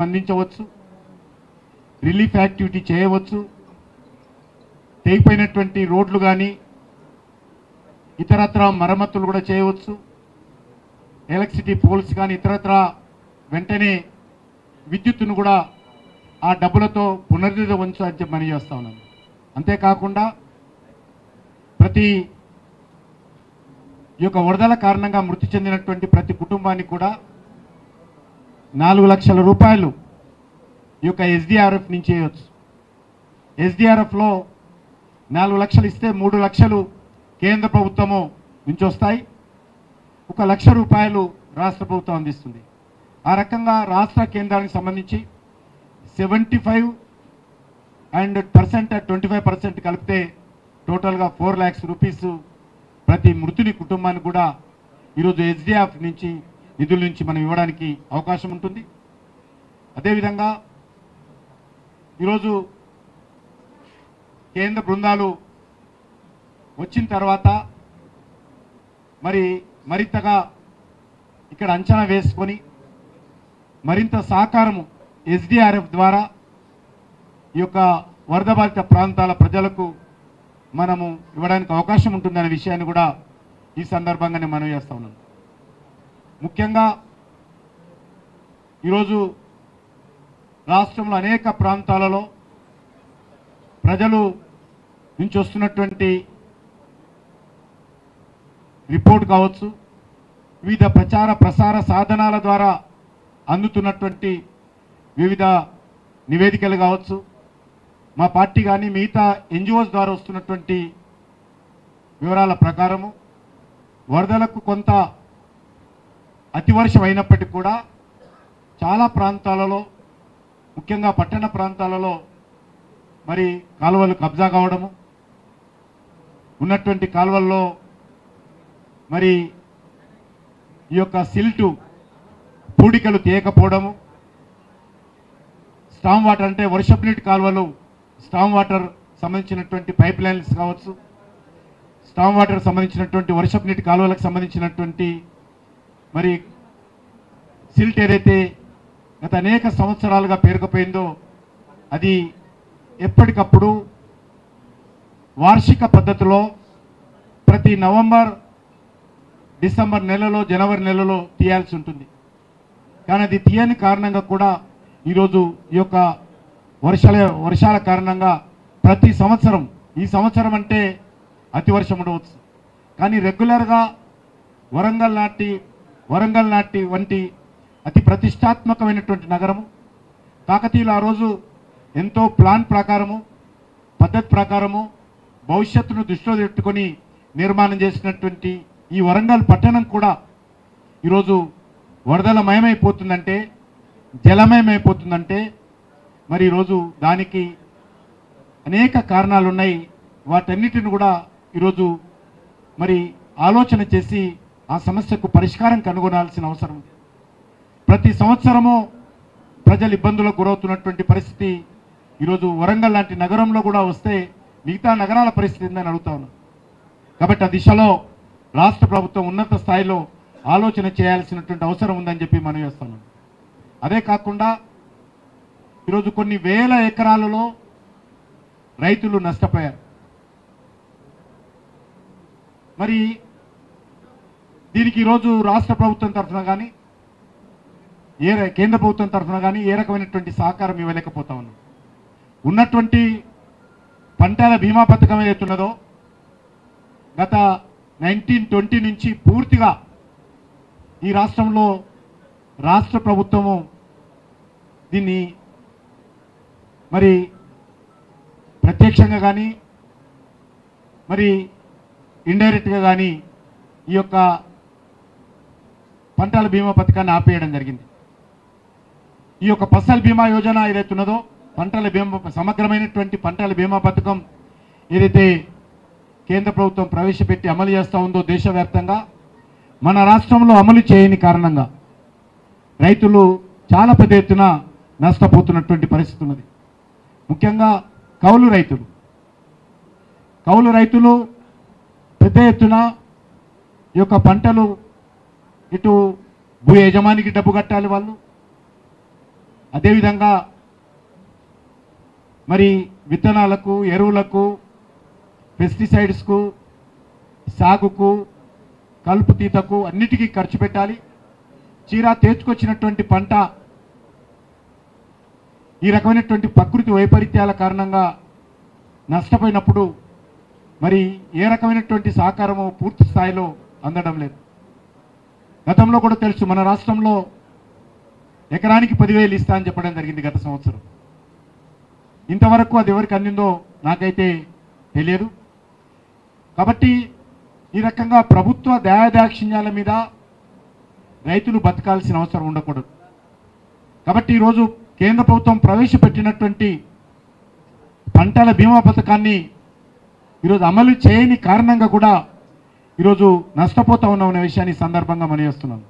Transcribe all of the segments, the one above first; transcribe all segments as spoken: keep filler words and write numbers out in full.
అందించవచ్చు, relief activity చేయవచ్చు, తెగిపోయినటువంటి రోడ్లు కానీ ఇతరత్ర మరమ్మతులు కూడా చేయవచ్చు, ఎలక్ట్రిసిటీ పోల్స్ కానీ ఇతరత్ర వెంటనే విద్యుత్తును కూడా ఆ డబ్బులతో పునరుద్ధరించవచ్చు అని చెప్పి మనం చేస్తా ఉన్నాను. అంతేకాకుండా ప్రతి ఈ యొక్క వరదల కారణంగా మృతి చెందినటువంటి ప్రతి కుటుంబానికి కూడా నాలుగు లక్షల రూపాయలు ఈ యొక్క ఎస్డిఆర్ఎఫ్ నుంచి చేయవచ్చు. ఎస్డిఆర్ఎఫ్లో నాలుగు లక్షలు ఇస్తే మూడు లక్షలు కేంద్ర ప్రభుత్వము నుంచి వస్తాయి, ఒక లక్ష రూపాయలు రాష్ట్ర ప్రభుత్వం అందిస్తుంది. ఆ రకంగా రాష్ట్ర కేంద్రానికి సంబంధించి seventy five and percent twenty five percent కలిపితే టోటల్గా ఫోర్ ల్యాక్స్ రూపీస్ ప్రతి మృతుని కుటుంబానికి కూడా ఈరోజు ఎస్డిఎఫ్ నుంచి నిధుల నుంచి మనం ఇవ్వడానికి అవకాశం ఉంటుంది. అదేవిధంగా ఈరోజు కేంద్ర బృందాలు వచ్చిన తర్వాత మరి మరింతగా ఇక్కడ అంచనా వేసుకొని మరింత సహకారము ఎస్డిఆర్ఎఫ్ ద్వారా ఈ యొక్క వరద బాధిత ప్రాంతాల ప్రజలకు మనము ఇవ్వడానికి అవకాశం ఉంటుందనే విషయాన్ని కూడా ఈ సందర్భంగానే మనం చేస్తా ఉన్నాం. ముఖ్యంగా ఈరోజు రాష్ట్రంలో అనేక ప్రాంతాలలో ప్రజలు నుంచి వస్తున్నటువంటి రిపోర్ట్ కావచ్చు, వివిధ ప్రచార ప్రసార సాధనాల ద్వారా అందుతున్నటువంటి వివిధ నివేదికలు కావచ్చు, మా పార్టీ కానీ మిగతా ఎన్జిఓస్ ద్వారా వస్తున్నటువంటి వివరాల ప్రకారము వరదలకు కొంత అతివర్షం అయినప్పటికీ కూడా చాలా ప్రాంతాలలో ముఖ్యంగా పట్టణ ప్రాంతాలలో మరి కాలువలు కబ్జా కావడము, ఉన్నటువంటి కాలువల్లో మరి ఈ యొక్క సిల్టు పూడికలు తీయకపోవడము, స్టామ్ వాటర్ అంటే వర్షపు నీటి కాలువలు స్టామ్ వాటర్ సంబంధించినటువంటి పైప్ లైన్స్ కావచ్చు, స్టామ్ వాటర్ సంబంధించినటువంటి వర్షపు నీటి కాలువలకు సంబంధించినటువంటి మరి సిల్ట్ ఏదైతే గత అనేక సంవత్సరాలుగా పేరుకుపోయిందో అది ఎప్పటికప్పుడు వార్షిక పద్ధతిలో ప్రతి నవంబర్ డిసెంబర్ నెలలో జనవరి నెలలో తీయాల్సి ఉంటుంది. కానీ అది తీయని కారణంగా కూడా ఈరోజు ఈ యొక్క వర్షాల వర్షాల కారణంగా ప్రతి సంవత్సరం, ఈ సంవత్సరం అంటే అతి వర్షం ఉండవచ్చు కానీ రెగ్యులర్గా వరంగల్ నాటి వరంగల్ నాటి వంటి అతి ప్రతిష్టాత్మకమైనటువంటి నగరము కాకతీయులు ఆ రోజు ఎంతో ప్లాన్ ప్రకారము పద్ధతి ప్రకారము భవిష్యత్తును దృష్టిలో పెట్టుకొని నిర్మాణం చేసినటువంటి ఈ వరంగల్ పట్టణం కూడా ఈరోజు వరదలమయమైపోతుందంటే, జలమయమైపోతుందంటే మరి ఈరోజు దానికి అనేక కారణాలు ఉన్నాయి. వాటన్నిటిని కూడా ఈరోజు మరి ఆలోచన చేసి ఆ సమస్యకు పరిష్కారం కనుగొనాల్సిన అవసరం ఉంది. ప్రతి సంవత్సరము ప్రజలు ఇబ్బందులకు గురవుతున్నటువంటి పరిస్థితి ఈరోజు వరంగల్ లాంటి నగరంలో కూడా వస్తే మిగతా నగరాల పరిస్థితి ఏందని అడుగుతా ఉన్నాను. కాబట్టి ఆ దిశలో రాష్ట్ర ప్రభుత్వం ఉన్నత స్థాయిలో ఆలోచన చేయాల్సినటువంటి అవసరం ఉందని చెప్పి మనం చేస్తున్నాం. అదే కాకుండా ఈరోజు కొన్ని వేల ఎకరాలలో రైతులు నష్టపోయారు. మరి దీనికి ఈరోజు రాష్ట్ర ప్రభుత్వం తరఫున కానీ ఏ కేంద్ర ప్రభుత్వం తరఫున కానీ ఏ రకమైనటువంటి సహకారం ఇవ్వలేకపోతా ఉన్నాం. ఉన్నటువంటి పంటల బీమా పథకం ఏదైతున్నదో గత నైన్టీన్ ట్వంటీ నుంచి పూర్తిగా ఈ రాష్ట్రంలో రాష్ట్ర ప్రభుత్వము దీన్ని మరి ప్రత్యక్షంగా కానీ మరి ఇండైరెక్ట్గా కానీ ఈ యొక్క పంటల బీమా పథకాన్ని ఆపేయడం జరిగింది. ఈ యొక్క ఫసల్ బీమా యోజన ఏదైతే ఉన్నదో పంటల బీమా సమగ్రమైనటువంటి పంటల బీమా పథకం ఏదైతే కేంద్ర ప్రభుత్వం ప్రవేశపెట్టి అమలు చేస్తూ ఉందో దేశవ్యాప్తంగా మన రాష్ట్రంలో అమలు చేయని కారణంగా రైతులు చాలా పెద్ద ఎత్తున నష్టపోతున్నటువంటి పరిస్థితి ఉన్నది. ముఖ్యంగా కౌలు రైతులు కౌలు రైతులు పెద్ద ఎత్తున ఈ యొక్క పంటలు ఇటు భూ యజమానికి డబ్బు కట్టాలి, వాళ్ళు అదేవిధంగా మరి విత్తనాలకు, ఎరువులకు, పెస్టిసైడ్స్కు, సాగుకు, కలుపు తీతకు అన్నిటికీ ఖర్చు పెట్టాలి. చీరా తెచ్చుకొచ్చినటువంటి పంట ఈ రకమైనటువంటి ప్రకృతి వైపరీత్యాల కారణంగా నష్టపోయినప్పుడు మరి ఏ రకమైనటువంటి సహకారము పూర్తి స్థాయిలో అందడం లేదు. గతంలో కూడా తెలుసు, మన రాష్ట్రంలో ఎకరానికి పదివేలు ఇస్తా అని చెప్పడం జరిగింది గత సంవత్సరం. ఇంతవరకు అది ఎవరికి అందిందో నాకైతే తెలియదు. కాబట్టి ఈ రకంగా ప్రభుత్వ దయాదాక్షిణ్యాల మీద రైతులు బతకాల్సిన అవసరం ఉండకూడదు. కాబట్టి ఈరోజు కేంద్ర ప్రభుత్వం ప్రవేశపెట్టినటువంటి పంటల బీమా పథకాన్ని ఈరోజు అమలు చేయని కారణంగా కూడా ఈరోజు నష్టపోతా ఉన్నాం అనే విషయాన్ని సందర్భంగా మనయేస్తున్నాను.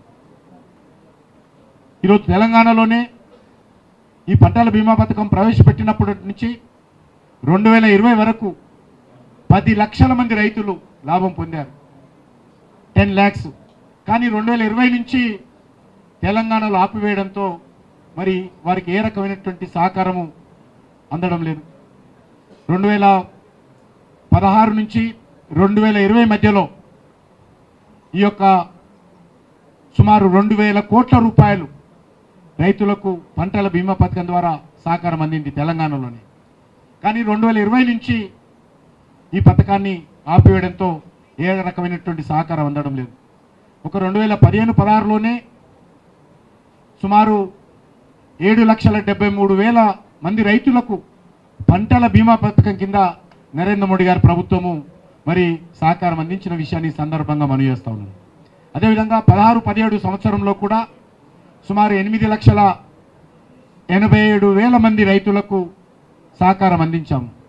ఈరోజు తెలంగాణలోనే ఈ పంటల బీమా పథకం ప్రవేశపెట్టినప్పటి నుంచి రెండు వేల ఇరవై వరకు పది లక్షల మంది రైతులు లాభం పొందారు, టెన్ ల్యాక్స్. కానీ రెండు వేల ఇరవై నుంచి తెలంగాణలో ఆపివేయడంతో మరి వారికి ఏ రకమైనటువంటి సహకారము అందడం లేదు. రెండు వేల పదహారు నుంచి రెండు వేల ఇరవై మధ్యలో ఈ యొక్క సుమారు రెండు వేల కోట్ల రూపాయలు రైతులకు పంటల బీమా పథకం ద్వారా సహకారం అందింది తెలంగాణలోనే. కానీ రెండు వేల ఇరవై నుంచి ఈ పథకాన్ని ఆపివేయడంతో ఏ రకమైనటువంటి సహకారం అందడం లేదు. ఒక రెండు వేల పదిహేను పదహారులోనే సుమారు ఏడు లక్షల డెబ్బై మూడు వేల మంది రైతులకు పంటల బీమా పథకం కింద నరేంద్ర మోడీ గారి ప్రభుత్వము మరి సహకారం అందించిన విషయాన్ని సందర్భంగా మనం చేస్తూ ఉన్నాం. అదేవిధంగా పదహారు పదిహేడు సంవత్సరంలో కూడా సుమారు ఎనిమిది లక్షల ఎనభై ఏడు వేల మంది రైతులకు సహకారం అందించాము.